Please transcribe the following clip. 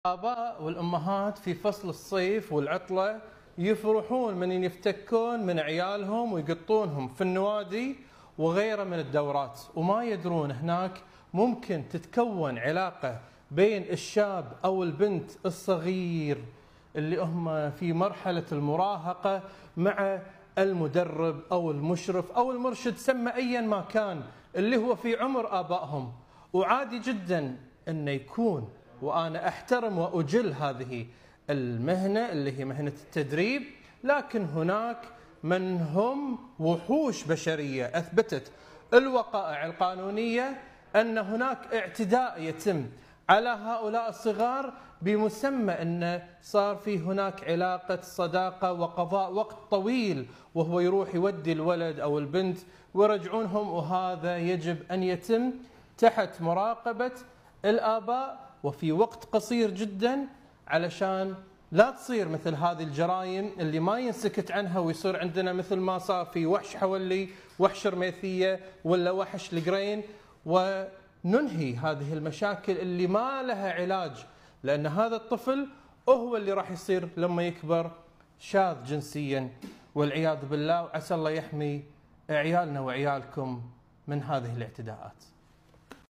الآباء والأمهات في فصل الصيف والعطلة يفرحون من يفتكون من عيالهم ويقطونهم في النوادي وغيره من الدورات، وما يدرون هناك ممكن تتكون علاقة بين الشاب أو البنت الصغير اللي هم في مرحلة المراهقة مع المدرب أو المشرف أو المرشد، سمى أيا ما كان، اللي هو في عمر آبائهم. وعادي جدا أنه يكون، وأنا أحترم وأجل هذه المهنة اللي هي مهنة التدريب، لكن هناك من هم وحوش بشرية أثبتت الوقائع القانونية أن هناك اعتداء يتم على هؤلاء الصغار بمسمى أن صار في هناك علاقة صداقة وقضاء وقت طويل، وهو يروح يودي الولد أو البنت ويرجعونهم، وهذا يجب أن يتم تحت مراقبة الآباء وفي وقت قصير جدا، علشان لا تصير مثل هذه الجرائم اللي ما ينسكت عنها، ويصير عندنا مثل ما صار في وحش حولي، وحش رميثية، ولا وحش القرين، وننهي هذه المشاكل اللي ما لها علاج، لأن هذا الطفل هو اللي راح يصير لما يكبر شاذ جنسيا والعياذ بالله. وعسى الله يحمي عيالنا وعيالكم من هذه الاعتداءات.